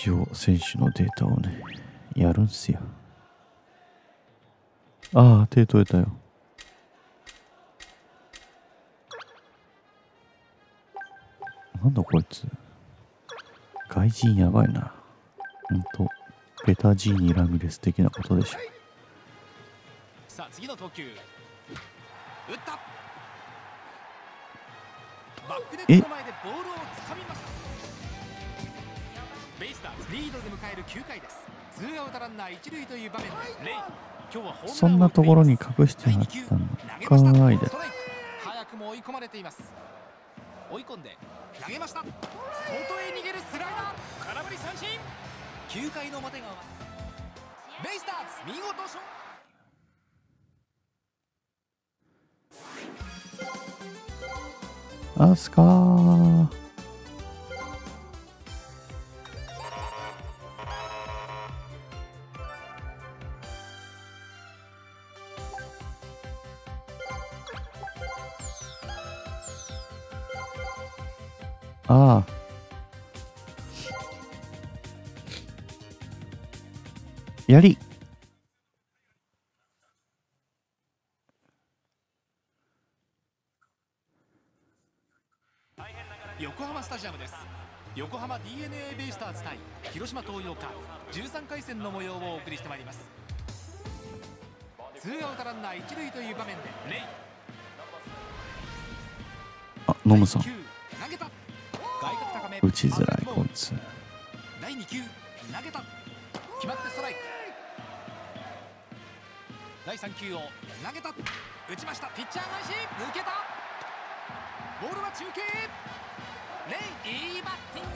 一応選手のデータをねやるんすよ。ああ、手取れたよ。なんだこいつ、外人やばいな。ほんとペタジーニ・ラミレス的なことでしょ。 さあ次の投球、打った。バックネットの前でボールをつかみました。ベイスターズリードで迎える9回です。ツーアウトランナー一塁という場面でレイ、今日はホームランを打っています。 そんなところに隠してあったのかいだ。 早くも追い込まれています。追い込んで投げました。外へ逃げるスライダー、空振り三振。9回の表が終わった。ベイスターズ見事勝利。 アスカー、ああ、やり。 横浜スタジアムです。横浜 DNA ベイスターズ対広島東洋カープ13回戦の模様をお送りしてまいります。ツーアウトランナー一塁という場面でレイ、 あ、ノムさん投げた。外角高め打ちづらいこいつ。 第2球投げた、決まってストライク。第3球を投げた、打ちました。ピッチャー返し抜けた。ボールは中継。レイ、いいバッティング。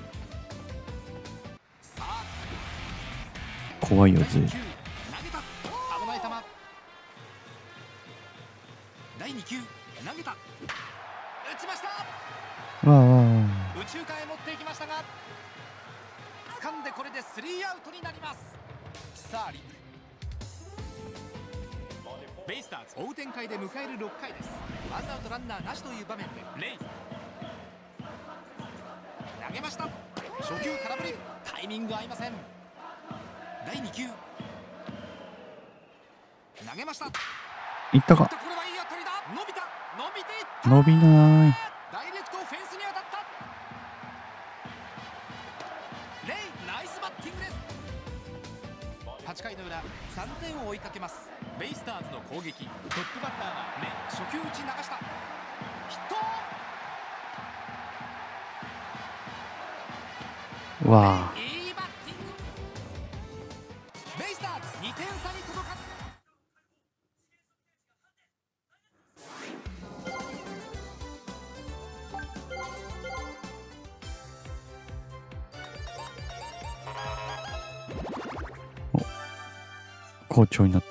さあ怖いよぜ。 投げた、危ない球。第2球投げた、打ちました。 わあわあ、 右中間へ持っていきましたが掴んで、これでスリーアウトになります。さあベイスターズ追う展開で迎える6回です。ワンアウトランナーなしという場面でレイ、投げました。初球空振り、タイミング合いません。第2球投げました。 いったか。 これはいい当たりだ。伸びた、伸びていった。 伸びない。 ダイレクトフェンスに当たった。レイ、ナイスバッティングです。8回の裏、3点を追いかけます。ベイスターズの攻撃、トップバッターがレイ、初球打ち流した。ヒット。 わあ、 いいバッティング。ベイスターズ2点差に届かず。 好調になった。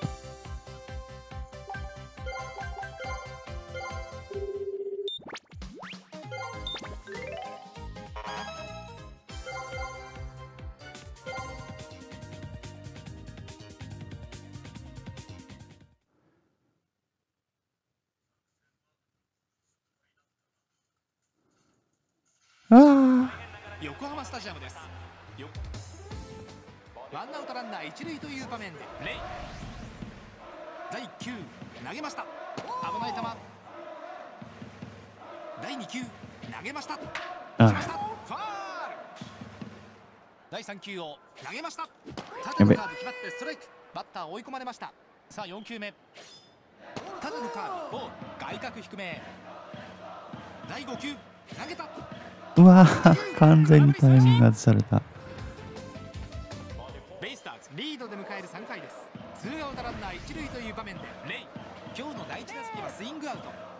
あ横浜スタジアムです。ワンアウトランナー一塁という場面でレイ、第1球投げました。危ない球。第2球投げました。 あ、 ファール。第3球を投げました。縦のカーブ決まってストライク。バッター追い込まれました。さあ4球目、縦のカーブボール、外角低め。第5球投げた。 うわー、完全にタイミング外された。 ベイスターズリードで迎える3回です。ツーアウトランナー一塁という場面でレイ、今日の第1打席はスイングアウト。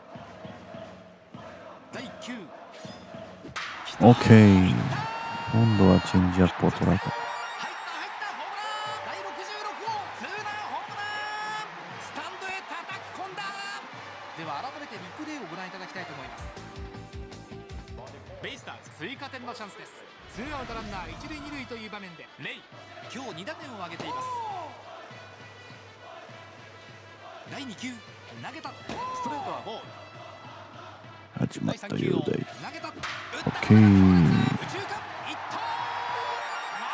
第1球オッケー、今度はチェンジアップを捉えた。 入った、ホームラン。第66号ツーランホームラン。スタンドへ叩き込んだ。では改めてリプレイをご覧いただきたいと思います。ベイスターズ追加点のチャンスです。ツーアウトランナー一塁二塁という場面でレイ、今日2打点を挙げています。第2球投げた、ストレートはボール。 始まったようだい。 投げた、打っオた、 ッケー。 右中間一投。ま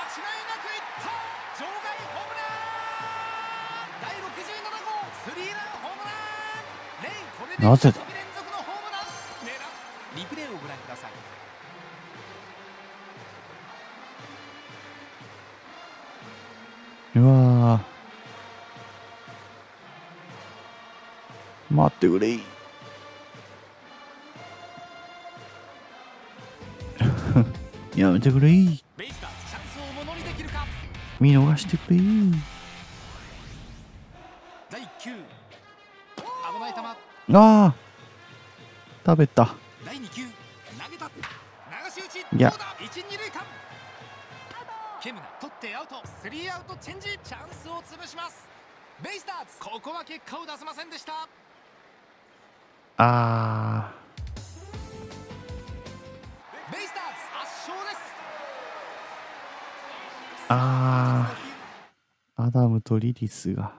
なぜだ。 連続のホームラン。リプレイをご覧ください。 うわー、待ってくれやめてくれベイスターズチャンスをものにできるか。 見逃してくれ第9、危ない球。 あー、食べた。 第2球、投げた。流し打ち。 いやどうだ。一二塁間。ケムナ取ってアウト。スリーアウトチェンジ。チャンスを潰します。ベイスターズ、ここは結果を出せませんでした。 あベイスターズ圧勝です。 ー、アダムとリリスが。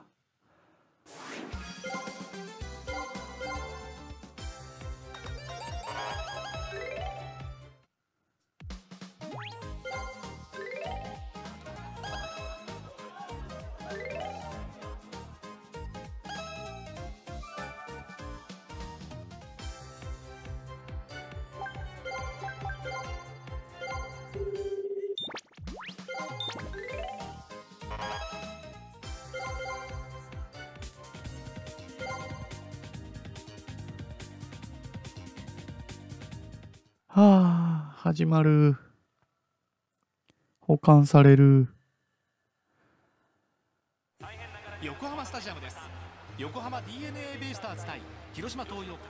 はあ、始まる。保管される。 横浜スタジアムです。横浜 DNA ベイスターズ対広島東洋。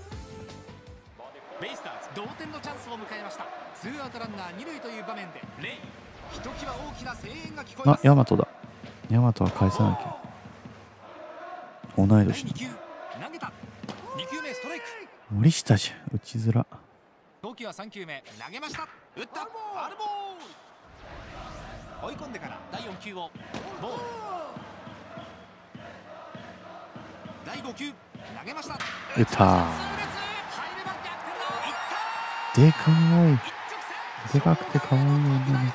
ベイスターズ同点のチャンスを迎えました。ツーアウトランナー二塁という場面でレイ、ひときわ大きな声援が聞こえまあ、 す。 ヤマトだ。ヤマトは返さなきゃ。同い第年 2球、投げた。2球目ストライク。 森下じゃん、打ちづら。 投球は3球目、投げました。打った。ファウルボール。追い込んでから第4球をボール。第5球、投げました。 打った。 入れば逆転だ。いった。 でかい。 一直線。 でかくて可愛い女の子。 第68号逆転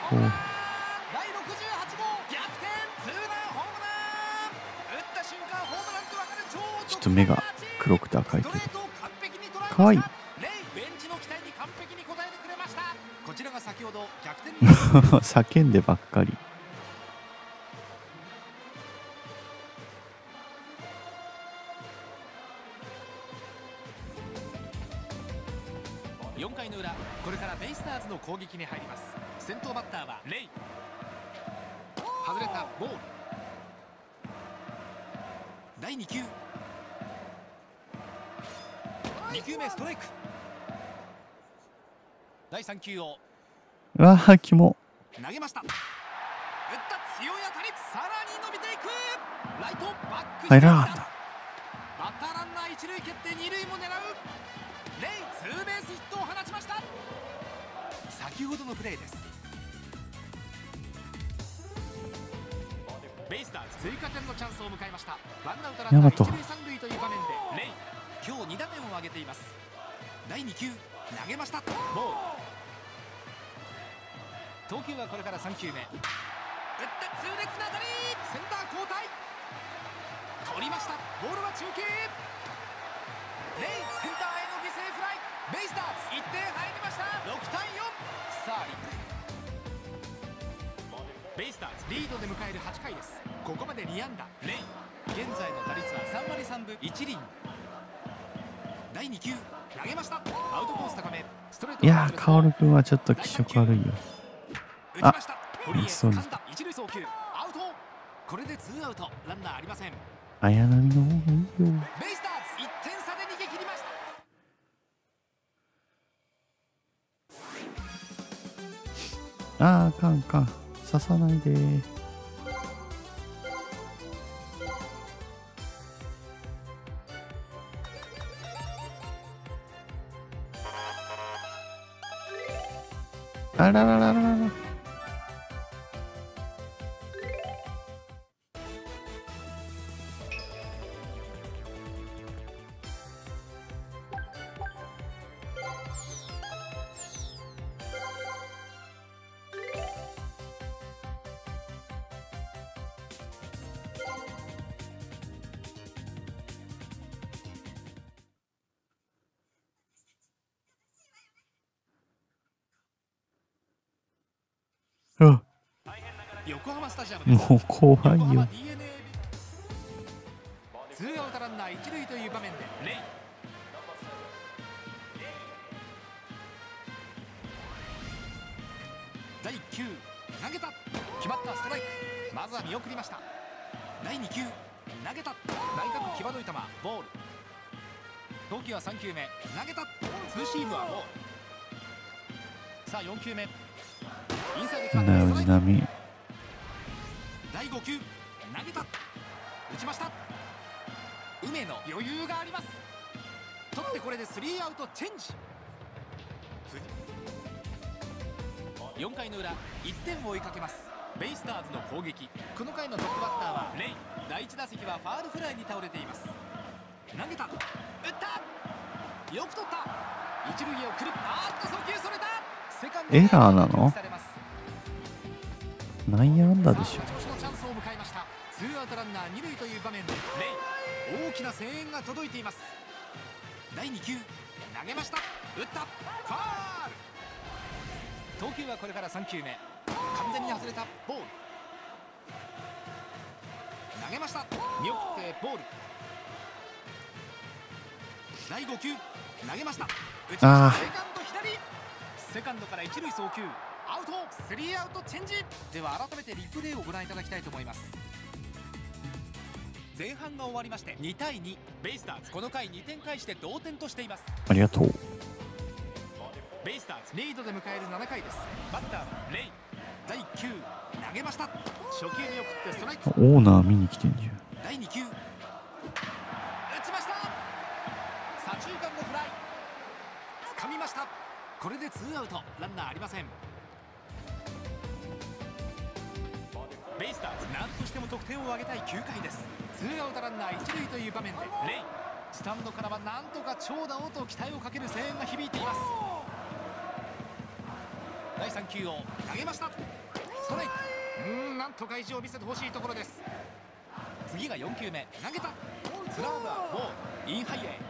ツーランホームラン。打った瞬間ホームランと分かる超ちょっと目が黒くて赤いけど。 ストレートを完璧に捉えました。 可愛い。 レイ、ベンチの期待に完璧に応えてくれました。こちらが先ほど逆転叫んでばっかり。 4回の裏、これからベイスターズの攻撃に入ります。先頭バッターはレイ。外れた。ボール。第2球、2球目ストライク。第3球をうわー、キモ。 投げました。打った強い当たり。さらに伸びていく。ライトバック入らなかった。 バッターランナー一塁蹴って二塁も狙う。レイ、ツーベースヒットを放ちました。先ほどのプレーです。ベイスターズ追加点のチャンスを迎えました。ワンアウトランナー一塁三塁という場面でレイ、今日2打点を挙げています。第2球、投げました。ボール。投球はこれから3球目。打った痛烈な当たり。センター交代。取りました。ボールは中継。レイ、センターへの犠牲フライ。ベイスターズ1点入りました。6対4。さあリプレイ。ベイスターズリードで迎える8回です。ここまで2安打。レイ、現在の打率は3割3分1厘。第2球、投げました。アウトコース高め。ストレート。 いやー、カオル君はちょっと気色悪いよ。 打ちました。堀江、 そう掴んだ。一塁送球アウト。これでツーアウト、ランナーありません。 綾波の方がいいよ。 ベイスターズ1点差で逃げ切りました。 あー、カンカン刺さないでー。あらららららら。 あ、 横浜スタジアムです。 もう怖い横浜よ。 DNA ツーアウトランナー一塁という場面でレイ、第9投げた、決まったストライク、まずは見送りました。第2球投げた、内角際どい球ボール。投球は3球目投げた、ツーシームはボール。さあ4球目インサイド決まったストライク。 波。 第5球投げた、打ちました。梅野余裕があります。取ってこれでスリーアウトチェンジ。4回の裏1点を追いかけますベイスターズの攻撃。この回のトップバッターはレイ。第1打席はファールフライに倒れています。投げた、打った、よく取った、一塁へ送る、送球それた、セカンドエラーなの？ されます。 内野安打でしょ。 勝ち越しのチャンスを迎えました。ツーアウトランナー2塁という場面でレイ、大きな声援が届いています。第2球投げました、打った、ファール。投球はこれから3球目、完全に外れたボール。投げました、見送ってボール。第5球投げました、打ちました、セカンド左、セカンドから一塁送球、アウト、スリーアウトチェンジ。では改めてリプレイをご覧いただきたいと思います。前半が終わりまして2対2、ベイスターズこの回2点返して同点としています。 ありがとう。 ベイスターズリードで迎える7回です。バッターはレイ。第1球投げました、初球見送ってストライク。 オーナー見に来てんじゃん。 第2球打ちました、左中間のフライ、掴みました。これでツーアウト、ランナーありません。ベイスターズ何としても得点を挙げたい9回です。ツーアウトランナー一塁という場面でレイ。スタンドからはなんとか長打をと期待をかける声援が響いています。第3球を投げました、ストライク。なんとか意地を見せてほしいところです。次が4球目投げた、スラーブはボール、インハイエ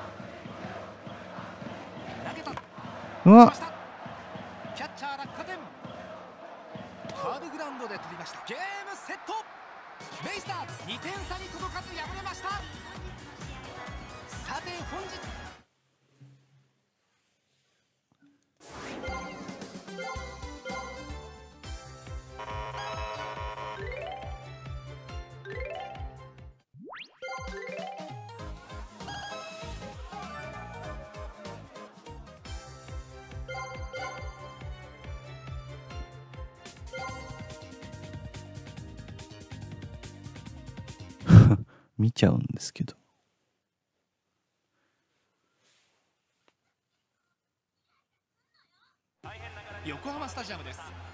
ー投げた、 うわ、 キャッチャー落下点、ファールグラウンドで取りました。ゲームセット。ベイスターズ2点差に届かず敗れました。さて本日見ちゃうんですけど。 横浜スタジアムです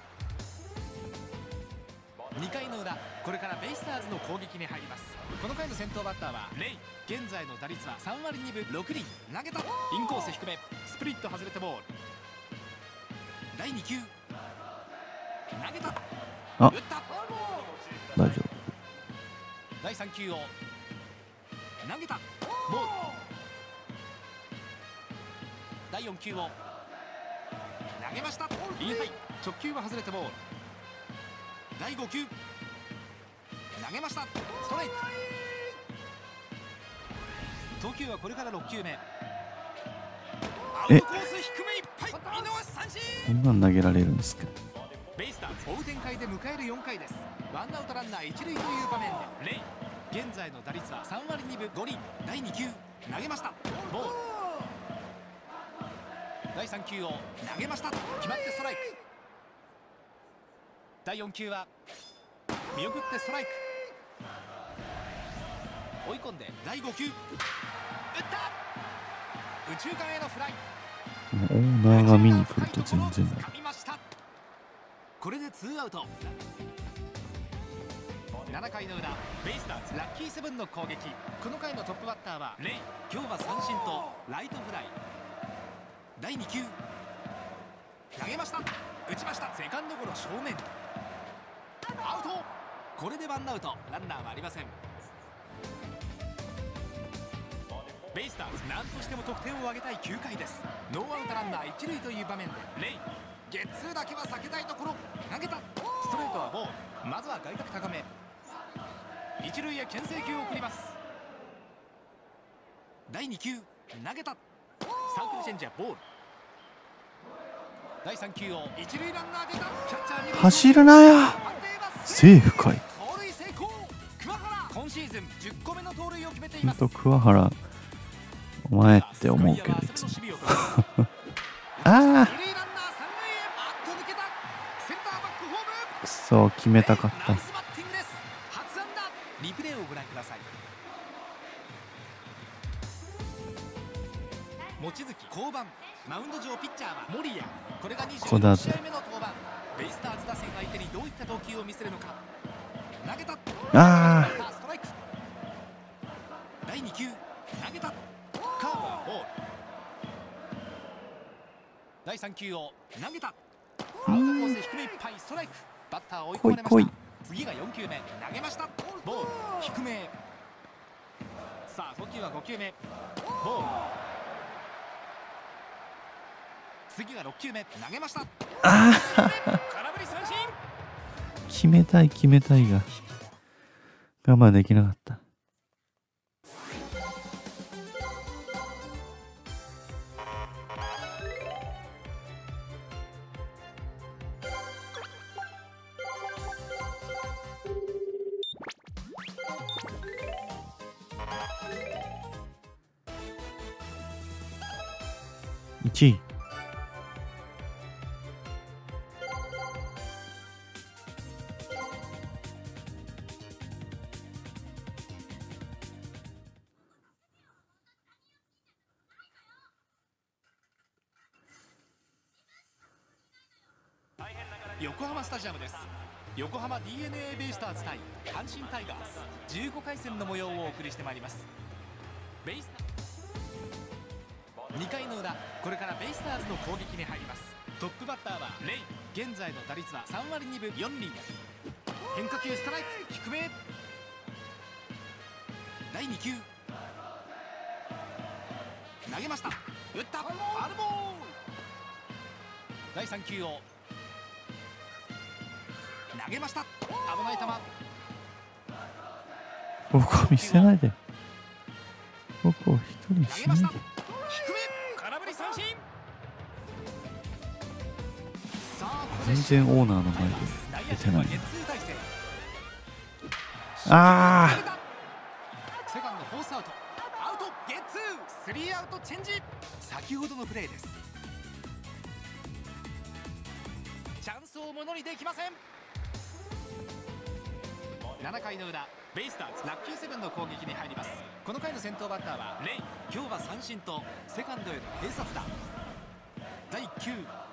。2回の裏、これからベイスターズの攻撃に入ります。この回の先頭バッターはレイ。現在の打率は3割2分6厘。投げた、インコース低め、スプリット外れてボール。第2球投げた、 あ、 打った、 大丈夫。 第3球を投げた、ボール。第4球を投げました、インハイ、直球は外れてボール。第5球投げました、ストライク。投球はこれから6球目、アウトコース低めいっぱい、見逃し三振。 こんなん投げられるんですか。 ベイスターズ追う展開で迎える4回です。ワンアウトランナー一塁という場面でレイ。現在の打率は3割2分5厘。第2球投げました、ボール。第3球を投げました、決まってストライク。第4球は見送ってストライク。追い込んで第5球打った、右中間へのフライ。 オーナーが見に来ると全然ない。 掴みました。これでツーアウト。7回の裏、ベイスターズラッキーセブンの攻撃。この回のトップバッターはレイ。今日は三振とライトフライ。第2球投げました、打ちました、セカンドゴロ正面、アウト。これでワンアウト、ランナーはありません。ベイスターズ何としても得点を挙げたい9回です。ノーアウトランナー一塁という場面でレイ。 ゲッツーだけは避けたいところ。投げた。ストレートはボール。まずは外角高め。一塁へ牽制球を送ります。第2球投げた。サークルチェンジャーボール。第3球を一塁ランナー出た。キャッチャーに走るなや。セーフかい。 盗塁成功。桑原今シーズン10個目の盗塁を決めています。 桑原お前って思うけどいつもああくそ決めたかった。 リプレイをご覧ください。望月降板。マウンド上ピッチャーは森谷。これが26試合目の登板。ベイスターズ打線相手にどういった投球を見せるのか。投げた。 あストライク。第2球投げた。カーブはボール。第3球を投げた。アウトコース低めいっぱいストライク。バッター追い込まれました。次が4球目投げました。ボール低め。さあ投球は5球目ボール。次が6球目投げました。 あ空振り三振。 決めたいが我慢できなかった。1位。 横浜スタジアムです。横浜 DNA ベイスターズ対阪神タイガース15回戦の模様をお送りしてまいります。ベイスター2回の裏、これからベイスターズの攻撃に入ります。トップバッターはレイ。現在の打率は3割2分4厘。変化球ストライク低め。第2球投げました。打った。ファウルボール。第3球を投げました。危ない球。 僕を見せないで。僕を一人にしないで。 低め空振り三振。さあ全然オーナーの前で出てない。 ああセカンドフォースアウト。アウトゲッツー。スリーアウトチェンジ。先ほどのプレーです。チャンスをものにできません。7回の裏、ベイスターズラッキーセブンの攻撃に入ります。この回の先頭バッターはレイ。今日は三振とセカンドへの併殺打。第1球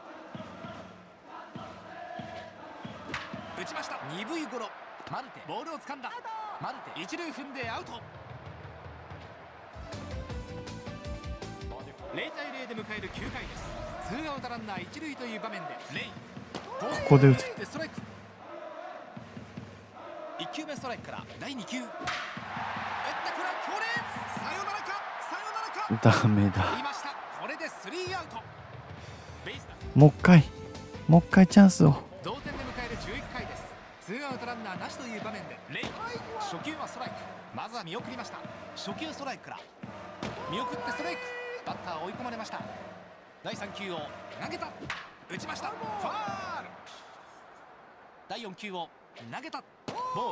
打ちました。鈍いゴロ。マルテボールを掴んだ。マルテ一塁踏んでアウト。0対0で迎える9回です。ツーアウトランナー一塁という場面でレイ。 ここで打つ。 ストライク。1球目ストライクから第2球。これは強烈。サヨナラかサヨナラか。 ダメだ。 いました。これでスリーアウト。ベイスターもう一回チャンスを。 同点で迎える11回です。ツーアウトランナーなしという場面でレイ。初球はストライク。まずは見送りました。初球ストライクから見送ってストライク。バッター追い込まれました。第3球を投げた。打ちました。ファール。第4球を投げた。ボール。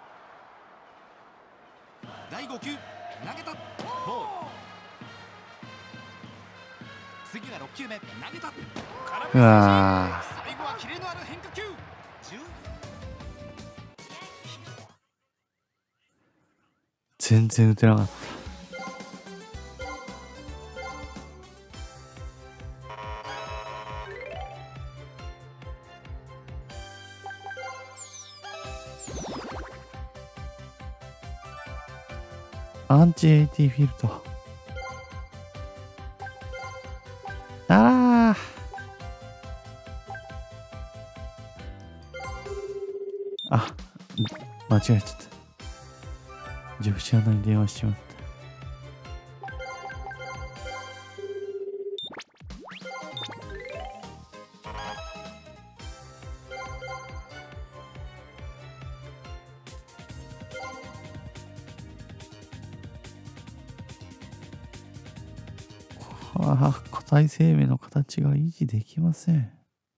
第5球投げた。ボール。次が6球目投げた。空振り三振。最後はキレのある変化球。 全然打てなかった。アンチ AT フィールド。ああ、間違えちゃった。女子アナに電話しちまった。 ああ、個体生命の形が維持できません。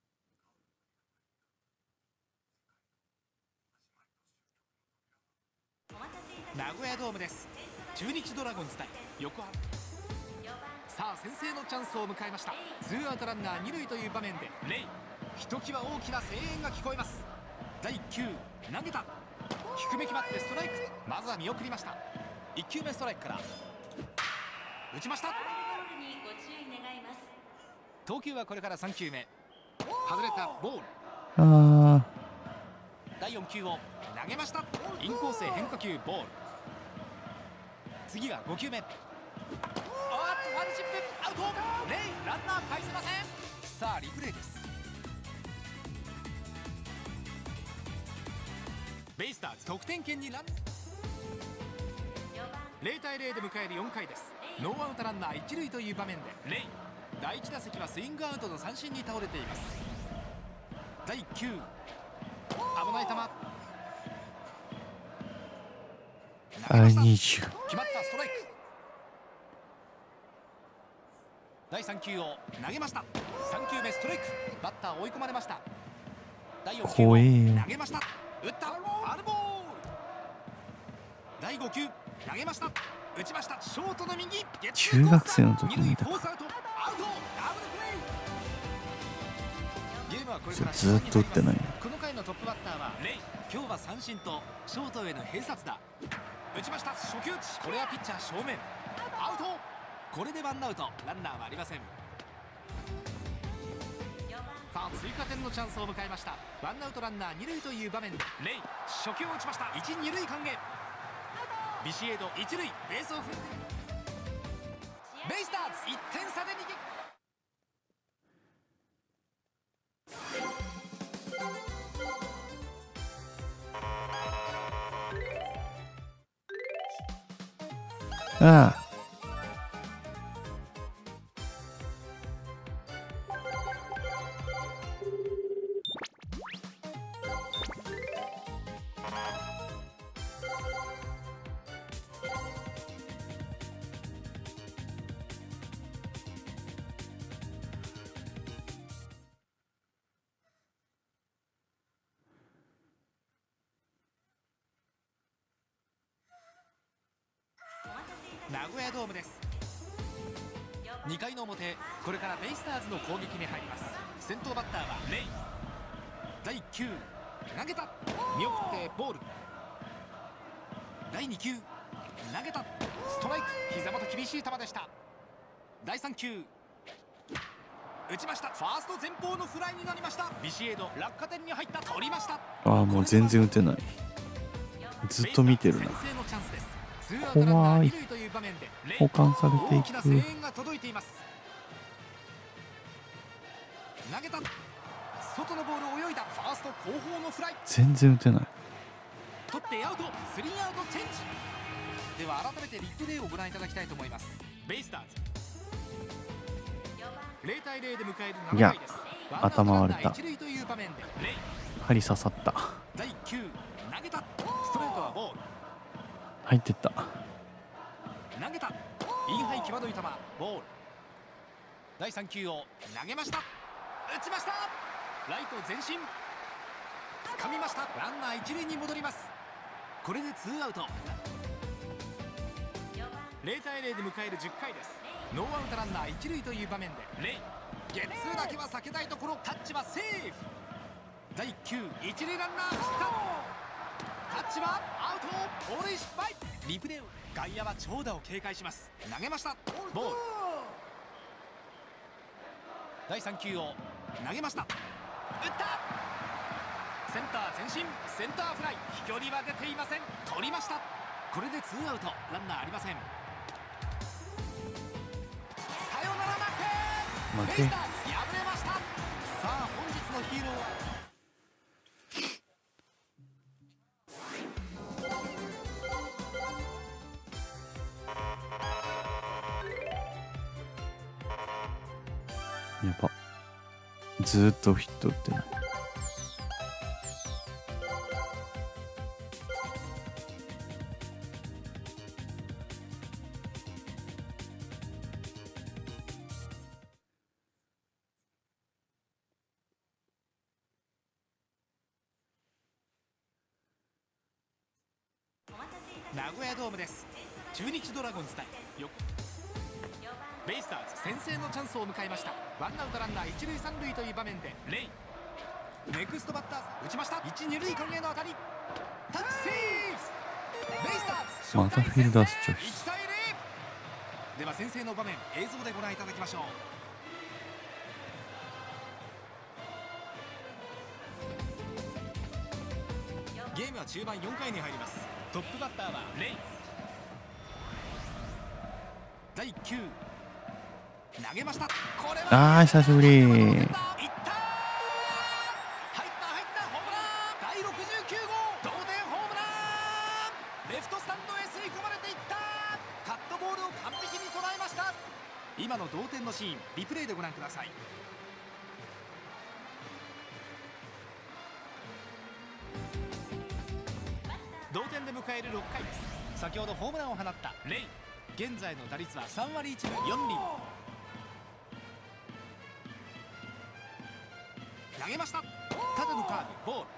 名古屋ドームです。中日ドラゴンズ対横浜。さあ先制のチャンスを迎えました。ツーアウトランナー二塁という場面でレイ、ひときわ大きな声援が聞こえます。第1球投げた、低め決まってストライク。まずは見送りました。1球目ストライクから打ちました。投球はこれから3球目、外れたボール。 ああ、 第4球を投げました。インコースへ変化球ボール。次が5球目、ファウルチップアウト。レイ、ランナー返せません。さあリプレイです。ベイスターズ得点圏にラン、0対0で迎える4回です。ノーアウトランナー一塁という場面でレイ、第1打席はスイングアウトの三振に倒れています。第1球、危ない球、 20。 決まったストライク。第3球を投げました。3球目ストライク。バッター追い込まれました。第4球怖えよ。 投げました。打った、ファウルボール。第5球投げました。打ちました。ショートの右、 中学生の時に見たフォースアウト、アウト、ダブルプレー。ゲームはこれからずっと打ってない。 この回のトップバッターはレイ。今日は三振とショートへの併殺打。打ちました。初球打ち、これはピッチャー正面、アウト。これでワンアウト、ランナーはありません。さあ追加点のチャンスを迎えました。ワンアウトランナー二塁という場面でレイ、初球を打ちました。一二塁間へ、ビシエド一塁、ベースオフ。ベイスターズ1点差で逃げ。 ああ、 名古屋ドームです。2回の表、これからベイスターズの攻撃に入ります。先頭バッターはレイ。第1球投げた、見送ってボール。第2球投げた、ストライク。膝元厳しい球でした。第3球打ちました。ファースト前方のフライになりました。ビシエド落下点に入った、取りました。 ああ、もう全然打てない。ずっと見てるな。怖い。保管されていく。 声援が届いています。投げた、外のボールを泳いだ、ファースト後方のフライ。 全然打てない。 取ってアウト、スリーアウトチェンジ。では改めてリプレイをご覧いただきたいと思います。ベイスターズ0対0で迎える7回です。 頭割れた。 一塁という場面でレイ、 針刺さった。 第1球投げた、ストレートはボール。 入ってった。 投げた、インハイ際どい球、ボール。第3球を投げました。打ちました。ライト前進、掴みました。ランナー一塁に戻ります。これでツーアウト。0対0で迎える10回です。ノーアウトランナー一塁という場面でレイ、ゲッツーだけは避けたいところ。タッチはセーフ。第1球一塁ランナー走った、タッチはアウト、盗塁失敗。リプレイを、外野は長打を警戒します。投げました、ボール。第3球を投げました。打った、センター前進、センターフライ。飛距離は出ていません。取りました。これでツーアウト、ランナーありません。サヨナラ負け。ベイスターズ敗れました。さあ本日のヒーローはやば。ずーっとヒット打ってない。 名古屋ドームです。中日ドラゴンズ対ベイスターズ、先制のチャンスを迎えました。ワンアウトランナー一塁三塁という場面でレイ、ネクストバッター打ちました。一二塁間への当たり、タッチセーフ。ベイスターズまたフィルダースチョイ 1 ス。 対0。では先制の場面、映像でご覧いただきましょう。ゲームは中盤4回に入ります。トップバッターはレイ。第9投げました。これは久しぶり。 いった、入ったホームラン。第69号同点ホームラン。レフトスタンドへ吸い込まれていった。カットボールを完璧に捉えました。今の同点のシーン、リプレイでご覧ください。同点で迎える6回です。先ほどホームランを放ったレイ、現在の打率は3割1分4厘。投げました。縦のカーブ、ボール。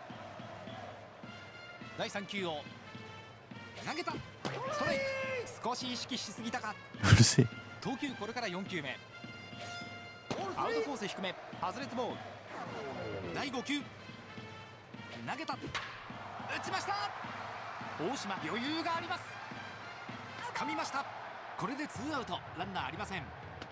第3球を投げた。ストライク。少し意識しすぎたか。 うるせえ。 投球これから4球目。アウトコース低め、外れてボール。第5球投げた。打ちました。大島、余裕があります。掴みました。これでツーアウト、ランナーありません。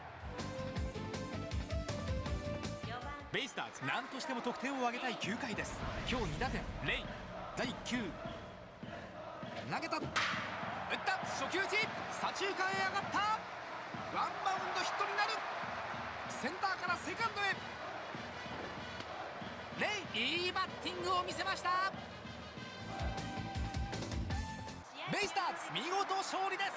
ベイスターズ、何としても得点を挙げたい9回です。今日2打点、レイ。第1球投げた。打った。初球打ち、左中間へ上がった。ワンバウンドヒットになる。センターからセカンドへ。レイ、いいバッティングを見せました。ベイスターズ、見事勝利です。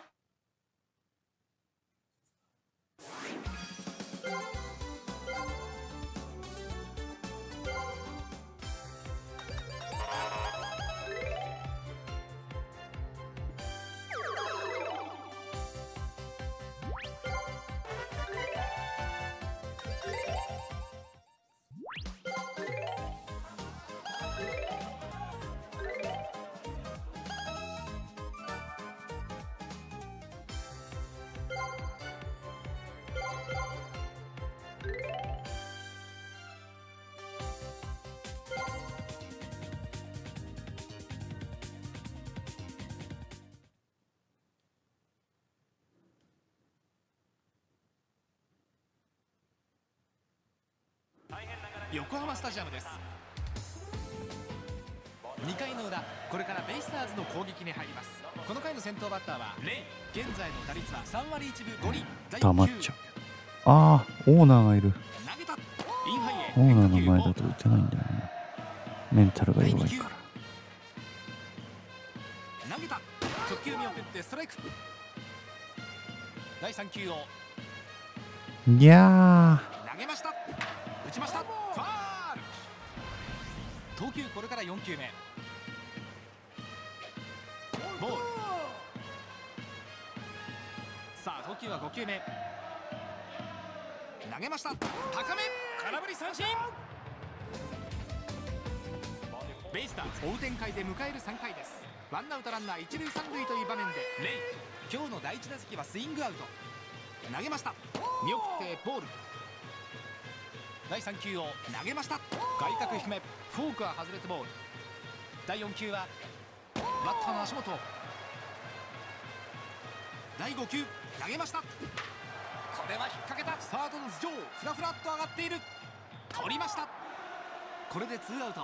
横浜スタジアムです。2回の裏、これからベイスターズの攻撃に入ります。この回の先頭バッターはレイ。現在の打率は3割1分5厘。 黙っちゃう。オーナーがいる。 投げた。インハイへ。 オーナーの前だと打てないんだよね。メンタルが弱いから。 投げた。直球見送ってストライク。第3球をいや投げました。打ちました。ファール。投球これから4球目。ボール。さあ投球は5球目。投げました。高め、空振り三振。ベイスターズ、追う展開で迎える3回です。ワンアウトランナー一塁三塁という場面でレイ。今日の第1打席はスイングアウト。投げました。見送ってボール。第3球を投げました。外角低め、フォークは外れてボール。第4球はバッターの足元。第5球投げました。これは引っ掛けた。サードの頭上、フラフラっと上がっている。取りました。これでツーアウト。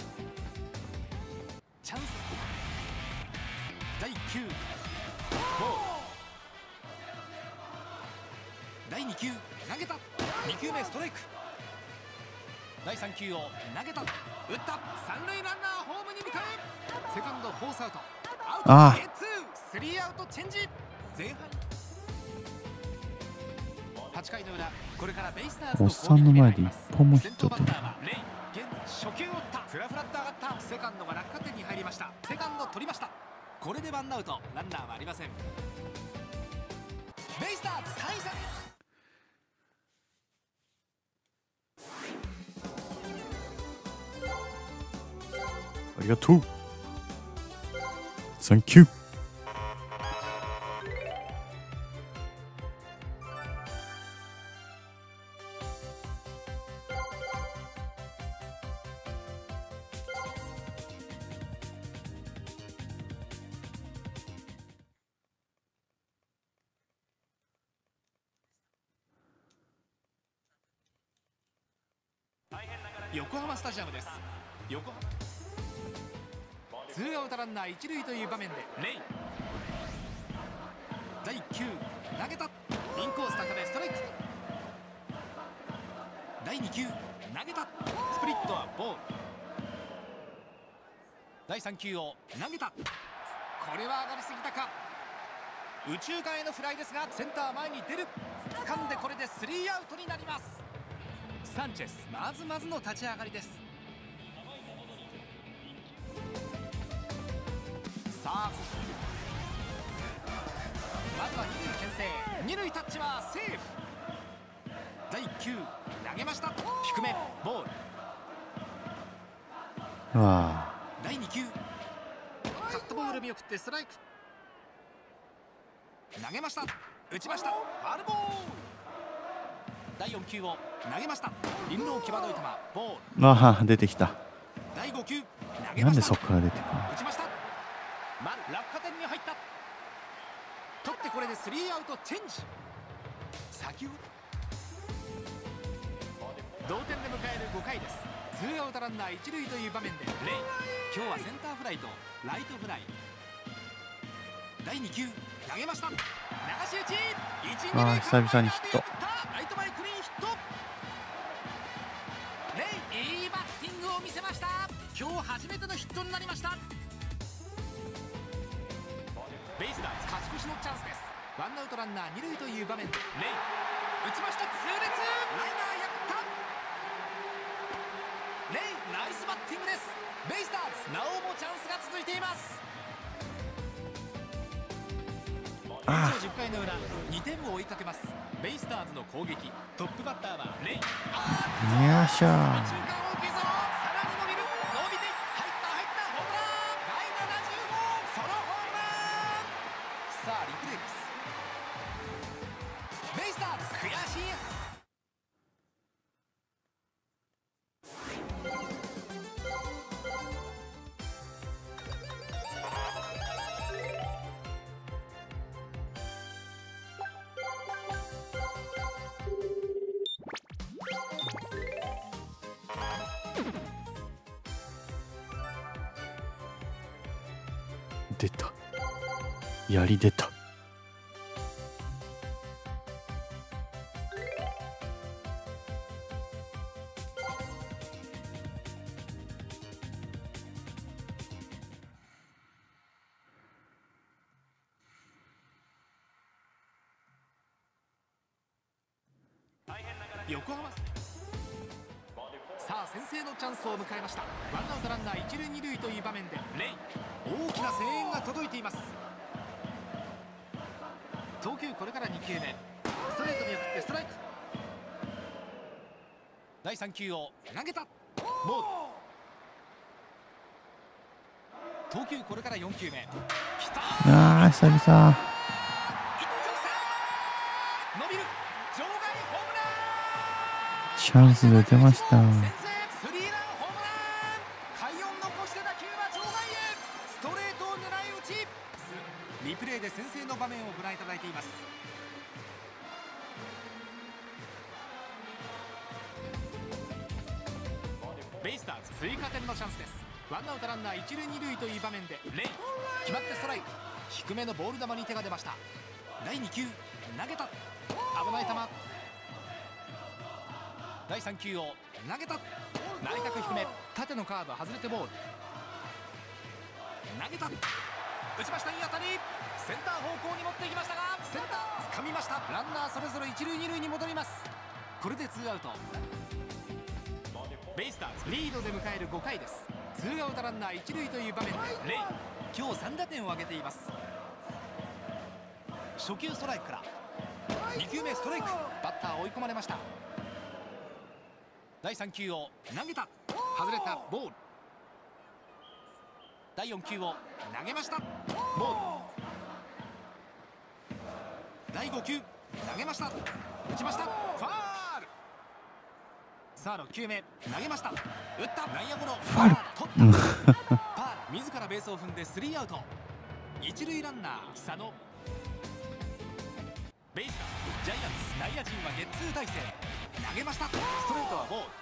チャンス。第1球ボール。第2球投げた。2球目ストライク。第3球を投げた。打った。三塁ランナーホームに向かう。セカンドフォースアウト。アウト。ゲッツー。スリーアウトチェンジ。前半8回の裏、これからベイスターズの攻撃に入ります。先頭バッターはレイ。初球を打った。フラフラっと上がった。セカンドが落下点に入りました。セカンド取りました。これでワンアウト、ランナーはありません。ベイスターズ大差。 ありがとう。 サンキュー。 横浜スタジアムです。横浜ツーアウトランナー一塁という場面でレイ第1球投げた。インコース高めストライク。第2球投げた。スプリットはボール。第3球を投げた。これは上がりすぎたか。右中間へのフライですがセンター前に出る。掴んでこれでスリーアウトになります。サンチェスまずまずの立ち上がりです。さあまずは二塁牽制。二塁タッチはセーフ。第1球投げました。低めボール。 わあ。 第2球カットボール見送ってストライク。投げました。打ちました。ファウルボール。第4球を投げました。インロー際どい球ボール。 ああ、出てきた。 第5球投げなんでました。 そこから出てくるの。 打ちました。丸落下点に入った。取ってこれでスリーアウトチェンジ。先ほど同点で迎える5回です。ツーアウトランナー一塁という場面でレイ。今日はセンターフライとライトフライ。第2球投げました。流し打ち。1、2塁久々にヒット。 ライト前クリーンヒット。レイいいバッティングを見せました。今日初めてのヒットになりました。ベイスターズ勝ち越しのチャンスです。ワンアウトランナー二塁という場面でレイ打ちました。痛烈ライナー破った。レイナイスバッティングです。ベイスターズなおもチャンスが続いています。延長10回の裏2点を追いかけます。ベイスターズの攻撃トップバッターはレイ。 よっしゃ中間を受けぞ。さらに伸びる。伸びて入ったホームラン。第70号ソロホームラン。さあリプレイです。ベイスターズ悔しい。 出た。やり出た。 横浜さあ先制のチャンスを迎えました。ワンアウトランナー一塁二塁という場面でレイ大きな声援が届いています。投球これから2球目ストレートに送ってストライク。第3球を投げたボール。投球これから4球目きたー。 ああ、久々。 一直線伸びる場外ホームラン。 チャンスで出ました。 スリーランホームラン。快音残して打球は場外へ。ストレートを狙い撃ち。リプレイで先制の場面をご覧いただいています。ベイスターズ追加点のチャンスです。ワンアウトランナー一塁二塁という場面でレイ決まってストライク。低めのボール球に手が出ました。第2球投げた。危ない球。第3球を投げた。内角低め縦のカーブ外れてボール。投げた打ちました。いい当たり。センター方向に持っていきましたがセンター掴みました。ランナーそれぞれ一塁二塁に戻ります。これでツーアウト。ベイスターズリードで迎える5回です。ツーアウトランナー一塁という場面でレイ今日3打点を挙げています。初球ストライクから2球目ストライク。バッター追い込まれました。第3球を投げた。外れたボール。 第4球を投げました。ボール。第5球投げました。打ちました。ファール。さあ6球目投げました。打った。内野ゴロ。 ファウル。 取った。パール。自らベースを踏んでスリーアウト。一塁ランナー佐野。ベイスターズジャイアンツ内野陣はゲッツー体制。投げました。ストレートはボール。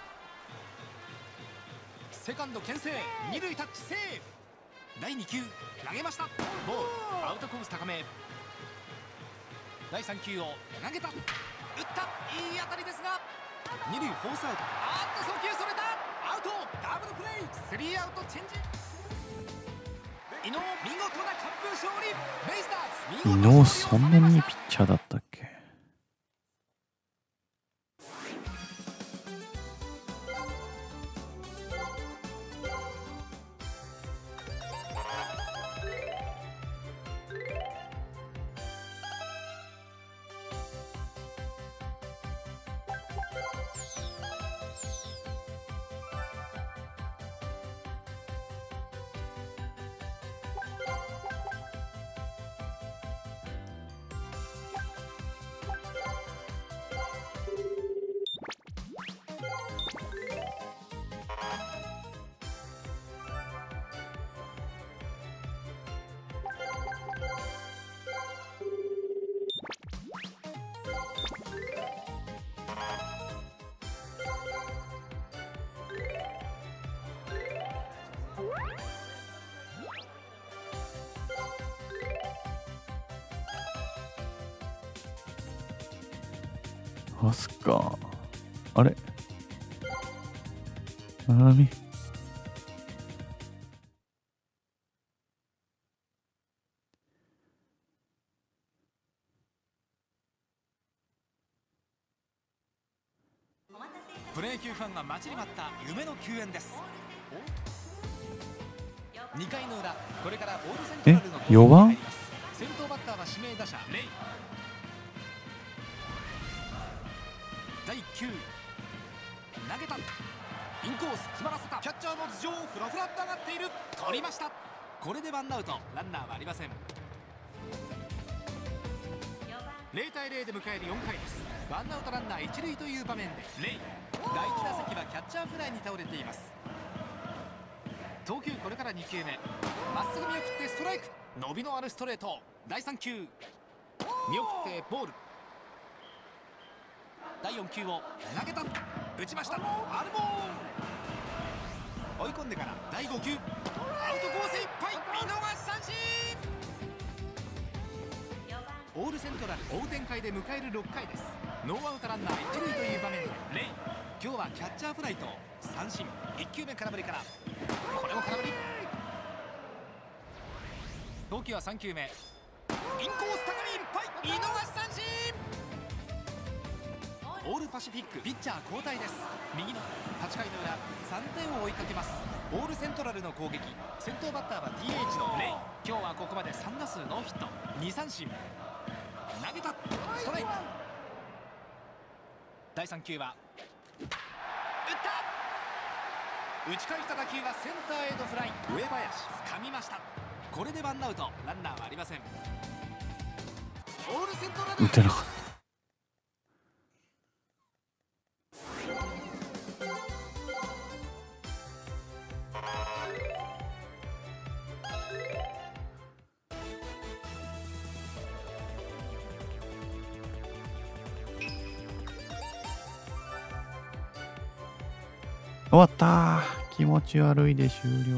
セカンド牽制。二塁タッチセーフ。第2球投げました。ボール。アウトコース高め。第3球を投げた。打った。いい当たりですが二塁フォースアウト。送球それた。アウト。ダブルプレー。スリーアウトチェンジ。伊能見事な完封勝利。ベイスターズ伊能そんなにいいピッチャーだったっけ？アスカ。あれあみ。 プロ野球ファンが待ちに待った夢の救援です。2回の裏、これからオールセントラルの 4番。 先頭バッターは指名打者レイ。第1球投げた。インコース詰まらせた。キャッチャーの頭上フラフラっと上がっている。取りました。これでワンアウトランナーはありません。0対0で迎える4回です。ワンアウトランナー1塁という場面でレイ。第1打席はキャッチャーフライに倒れています。投球これから2球目。まっすぐ見送ってストライク。伸びのあるストレート。第3球見送ってボール。第4球を投げた。打ちました。アルボー。追い込んでから第5球アウトコースいっぱい。見逃し三振。オールセントラル追う展開で迎える6回です。ノーアウトランナー1塁という場面でレイ。今日はキャッチャーフライと三振。1球目空振りからこれも空振り。投球は3球目。インコース高めいっぱい。見逃し三振。オールパシフィックピッチャー交代です。右の8回の裏3点を追いかけます。オールセントラルの攻撃。先頭バッターは DH のレイ。今日はここまで3打数ノーヒット2三振。投げた。ストライク。第3球は打った。打ち返した打球はセンターへのフライ。上林掴みました。これでワンアウトランナーはありません。オールセントラル打てなかった。終わったー。気持ち悪いで終了。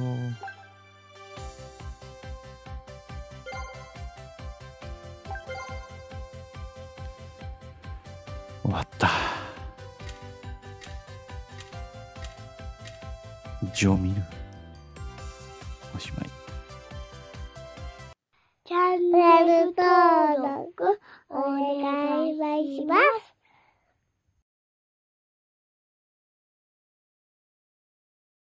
終わった。字を見る。おしまい。 チャンネル登録お願いします。